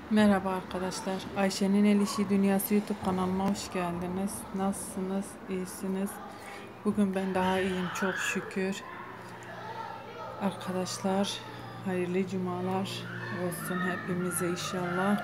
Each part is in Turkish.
Merhaba arkadaşlar. Ayşe'nin El İşi Dünyası YouTube kanalıma hoş geldiniz. Nasılsınız? İyisiniz? Bugün ben daha iyiyim çok şükür. Arkadaşlar hayırlı cumalar olsun hepimize inşallah.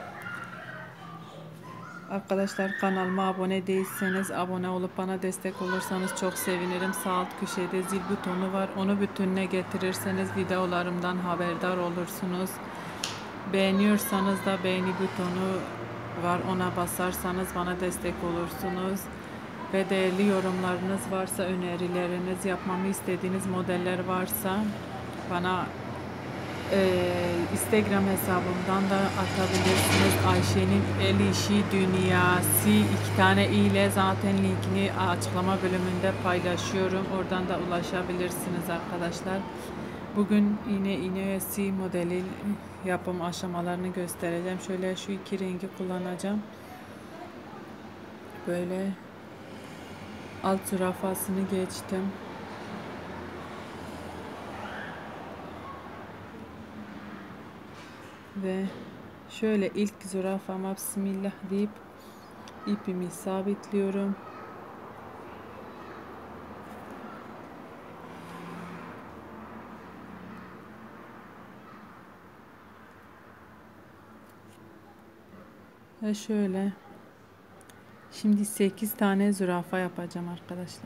Arkadaşlar kanalıma abone değilseniz abone olup bana destek olursanız çok sevinirim. Sağ alt köşede zil butonu var. Onu bütününe getirirseniz videolarımdan haberdar olursunuz. Beğeniyorsanız da beğeni butonu var, ona basarsanız bana destek olursunuz. Ve değerli yorumlarınız varsa, önerileriniz, yapmamı istediğiniz modeller varsa bana Instagram hesabımdan da atabilirsiniz. Ayşe'nin El İşi Dünyası 2 tane i ile zaten linkini açıklama bölümünde paylaşıyorum. Oradan da ulaşabilirsiniz arkadaşlar. Bugün yine iğne modeli yapım aşamalarını göstereceğim. Şöyle şu iki rengi kullanacağım. Böyle alt zürafasını geçtim. Ve şöyle ilk zürafama bismillah deyip ipimi sabitliyorum. Ve şöyle şimdi 8 tane zürafa yapacağım arkadaşlar.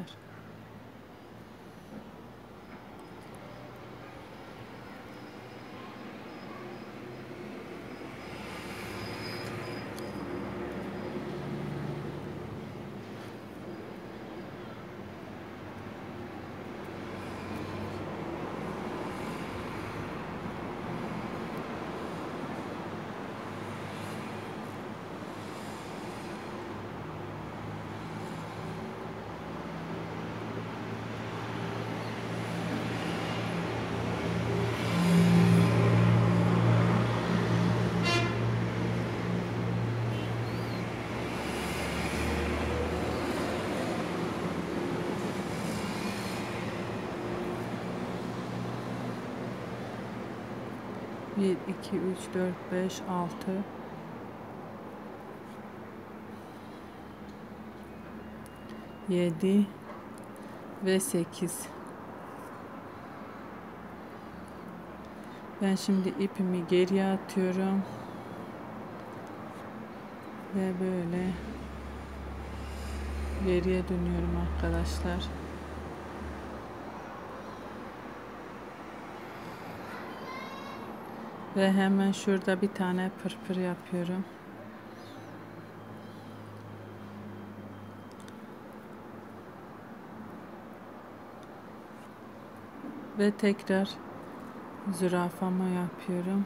Bir, iki, üç, dört, beş, altı, 7 ve 8. Ben şimdi ipimi geriye atıyorum ve böyle geriye dönüyorum arkadaşlar. Ve hemen şurada bir tane pırpır yapıyorum. Ve tekrar zürafamı yapıyorum.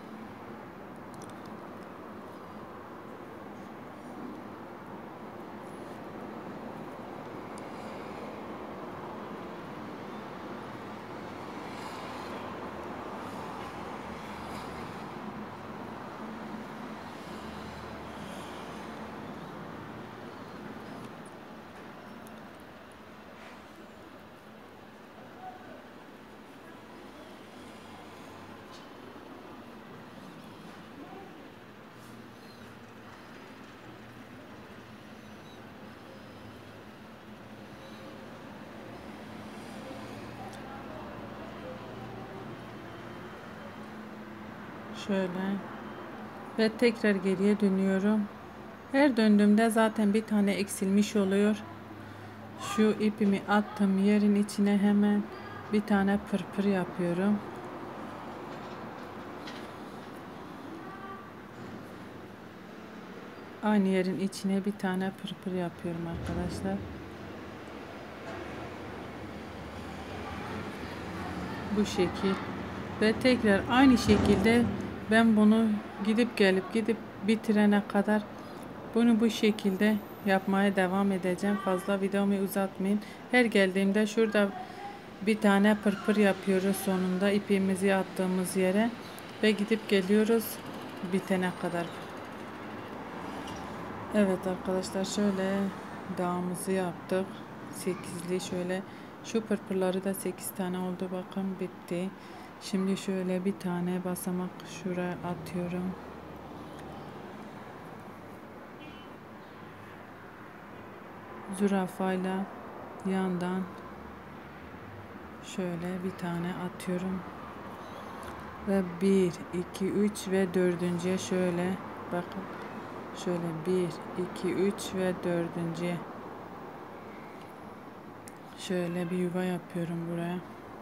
Şöyle ve tekrar geriye dönüyorum. Her döndüğümde zaten bir tane eksilmiş oluyor. Şu ipimi attım yerin içine, hemen bir tane pırpır yapıyorum. Aynı yerin içine bir tane pırpır yapıyorum arkadaşlar. Bu şekil. Ve tekrar aynı şekilde ben bunu gidip bitirene kadar bunu bu şekilde yapmaya devam edeceğim. Fazla videomu uzatmayın. Her geldiğimde şurada bir tane pırpır yapıyoruz sonunda ipimizi attığımız yere ve gidip geliyoruz bitene kadar. Evet arkadaşlar, şöyle dağımızı yaptık. 8'li şöyle, şu pırpırları da 8 tane oldu, bakın bitti. Şimdi şöyle bir tane basamak şuraya atıyorum. zürafayla yandan şöyle bir tane atıyorum ve 1 2 3 ve dördüncüye şöyle bakın, şöyle 1 2 3 ve dördüncüye şöyle bir yuva yapıyorum buraya.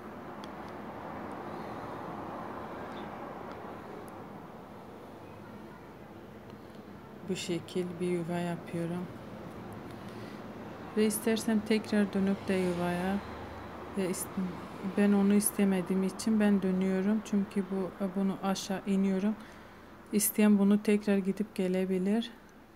Bu şekil bir yuva yapıyorum ve istersem tekrar dönüp de yuvaya, ve ben onu istemediğim için ben dönüyorum, çünkü bunu aşağı iniyorum. İsteyen bunu tekrar gidip gelebilir.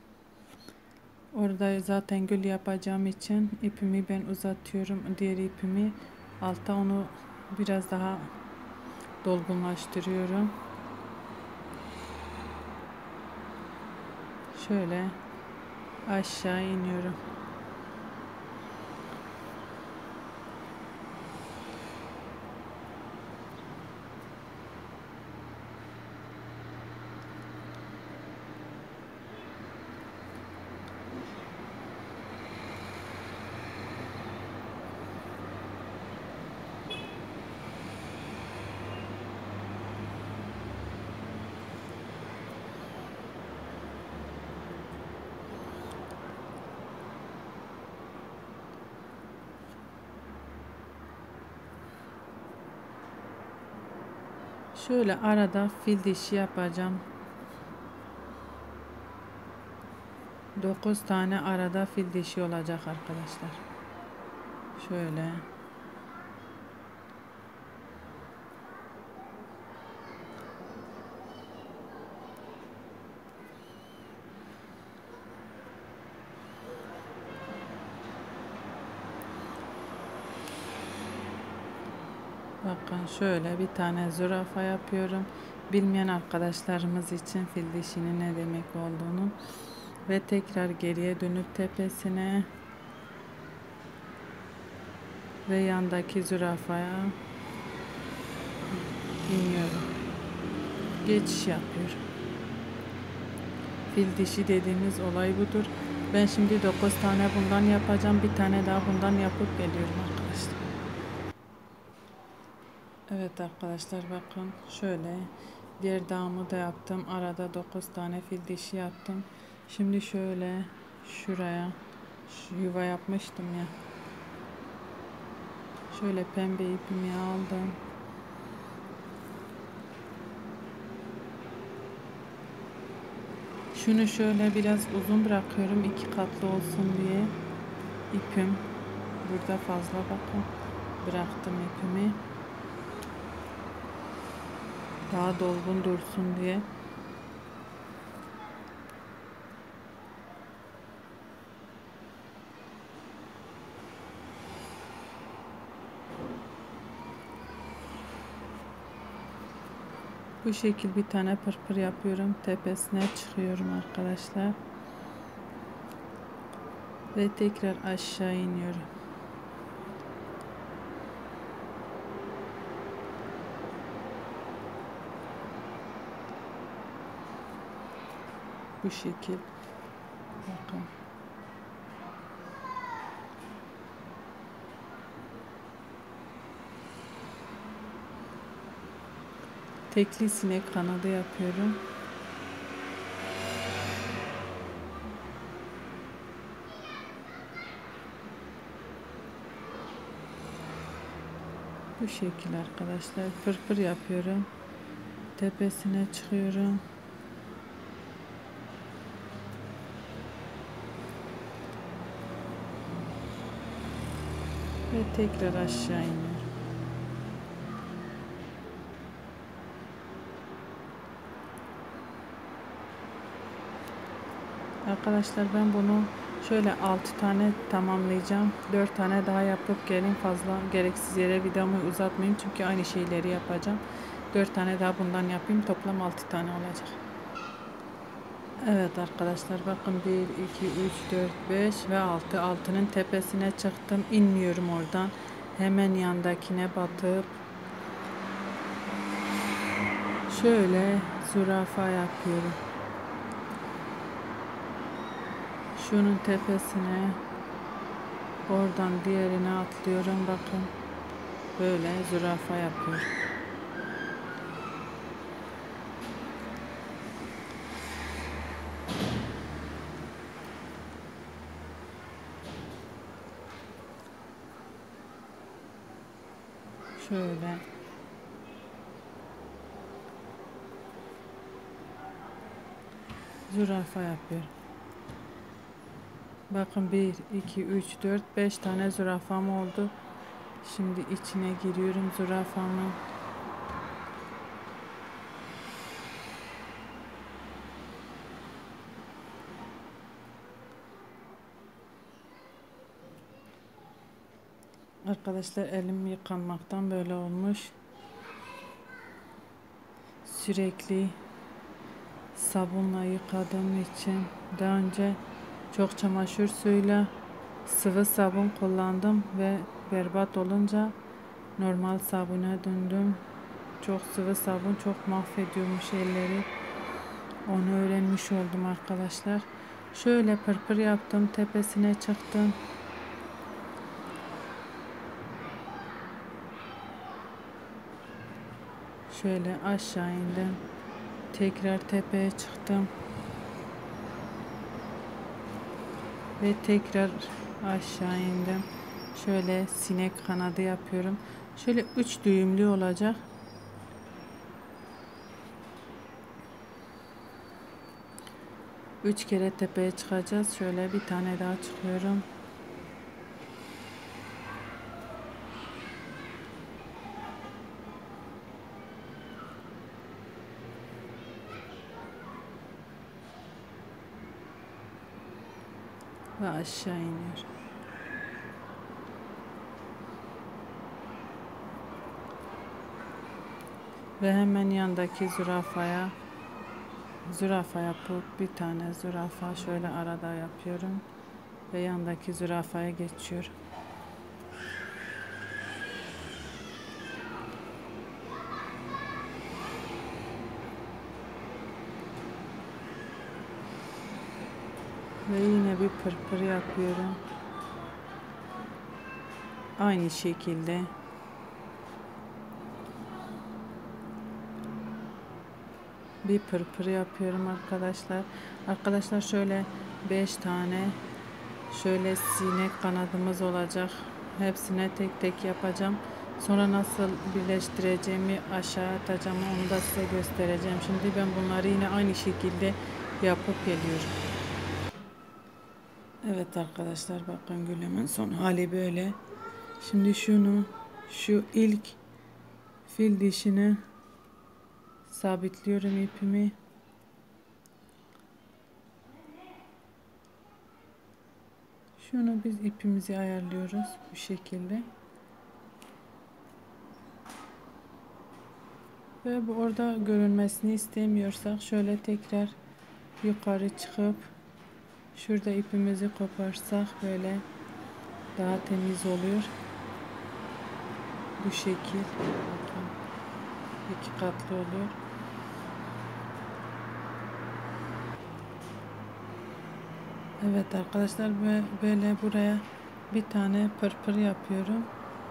Orada zaten gül yapacağım için ipimi ben uzatıyorum, diğer ipimi alta, onu biraz daha dolgunlaştırıyorum. Şöyle aşağı iniyorum. Şöyle arada fil dişi yapacağım. 9 tane arada fil dişi olacak arkadaşlar. Şöyle. Bakın şöyle bir tane zürafa yapıyorum. Bilmeyen arkadaşlarımız için fil dişinin ne demek olduğunu. Ve tekrar geriye dönüp tepesine ve yandaki zürafaya iniyorum. Geçiş yapıyorum. Fil dişi dediğimiz olay budur. Ben şimdi 9 tane bundan yapacağım. Bir tane daha bundan yapıp geliyorum arkadaşlar. Evet arkadaşlar, bakın şöyle diğer dağımı da yaptım. Arada 9 tane fil dişi yaptım. Şimdi şöyle şuraya şu yuva yapmıştım ya. Şöyle pembe ipimi aldım. Şunu şöyle biraz uzun bırakıyorum, 2 katlı olsun diye. İpim burada fazla, bakın. Bıraktım ipimi. Daha dolgun dursun diye. Bu şekil bir tane pırpır yapıyorum. Tepesine çıkıyorum arkadaşlar. Ve tekrar aşağı iniyorum. Bu şekil. Bakın. Tekli sinek kanadı yapıyorum. Bu şekil arkadaşlar. Pırpır yapıyorum. Tepesine çıkıyorum. Ve tekrar aşağı iniyorum. Arkadaşlar ben bunu şöyle 6 tane tamamlayacağım. 4 tane daha yapıp gelin, fazla gereksiz yere videomu uzatmayayım. Çünkü aynı şeyleri yapacağım. 4 tane daha bundan yapayım. Toplam 6 tane olacak. Evet arkadaşlar, bakın 1 2 3 4 5 ve 6. 6'nın tepesine çıktım. İnmiyorum oradan. Hemen yandakine batıp şöyle zürafa yapıyorum. Şunun tepesine Oradan diğerine atlıyorum. Bakın. Böyle zürafa yapıyor. Şöyle. Zürafa yapıyor. Bakın 1, 2, 3, 4, 5 tane zürafam oldu. Şimdi içine giriyorum zürafamın. Arkadaşlar elim yıkanmaktan böyle olmuş. Sürekli sabunla yıkadığım için daha önce çok çamaşır suyuyla sıvı sabun kullandım ve berbat olunca normal sabuna döndüm. Çok sıvı sabun çok mahvediyormuş elleri. Onu öğrenmiş oldum arkadaşlar. Şöyle pırpır yaptım, tepesine çıktım. Şöyle aşağı indim. Tekrar tepeye çıktım. Ve tekrar aşağı indim. Şöyle sinek kanadı yapıyorum. Şöyle 3 düğümlü olacak. Üç kere tepeye çıkacağız. Şöyle bir tane daha çıkıyorum. Ve aşağı iniyor. Ve hemen yandaki zürafa yapıp bir tane zürafa şöyle arada yapıyorum. Ve yandaki zürafaya geçiyor. Ve yine bir pırpır yapıyorum. Aynı şekilde. Bir pırpır yapıyorum arkadaşlar. Arkadaşlar şöyle 5 tane şöyle sinek kanadımız olacak. Hepsine tek tek yapacağım. Sonra nasıl birleştireceğimi aşağı atacağım. Onu da size göstereceğim. Şimdi ben bunları yine aynı şekilde yapıp geliyorum. Evet arkadaşlar bakın gülümün son hali böyle. Şimdi şu ilk fil dişini sabitliyorum ipimi. Şunu biz ipimizi ayarlıyoruz bu şekilde. Ve bu orada görünmesini istemiyorsak şöyle tekrar yukarı çıkıp şurada ipimizi koparsak böyle daha temiz oluyor. Bu şekil. Bakın. 2 katlı oluyor. Evet arkadaşlar böyle buraya bir tane pırpır yapıyorum.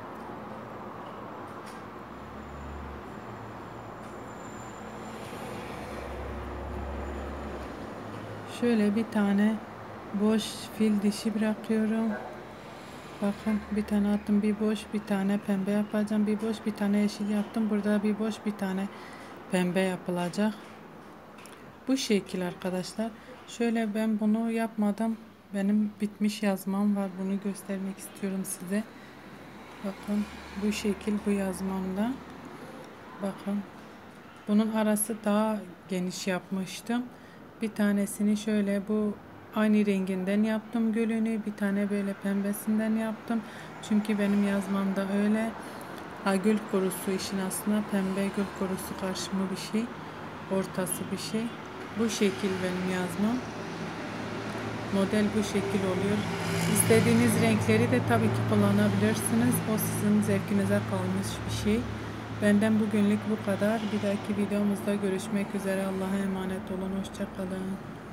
Şöyle bir tane boş fil dişi bırakıyorum. Bakın bir tane attım, bir boş, bir tane pembe yapacağım, bir boş, bir tane yeşil yaptım. Burada bir boş, bir tane pembe yapılacak. Bu şekil arkadaşlar. Şöyle ben bunu yapmadım. Benim bitmiş yazmam var. Bunu göstermek istiyorum size. Bakın bu şekil bu yazmamda. Bakın. Bunun arası daha geniş yapmıştım. Bir tanesini şöyle bu aynı renginden yaptım gülünü. Bir tane böyle pembesinden yaptım. Çünkü benim yazmamda öyle. Gül kurusu işin aslında pembe gül kurusu karışımı bir şey. Ortası bir şey. Bu şekil benim yazmam. Model bu şekil oluyor. İstediğiniz renkleri de tabii ki kullanabilirsiniz. O sizin zevkinize kalmış bir şey. Benden bugünlük bu kadar. Bir dahaki videomuzda görüşmek üzere. Allah'a emanet olun. Hoşça kalın.